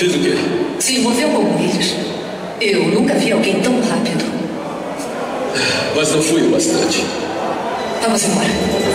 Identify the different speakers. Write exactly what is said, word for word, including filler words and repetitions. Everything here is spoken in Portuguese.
Speaker 1: Fiz o quê?
Speaker 2: Se moveu como eles. Eu nunca vi alguém tão rápido.
Speaker 1: Mas não fui o bastante.
Speaker 2: Vamos embora.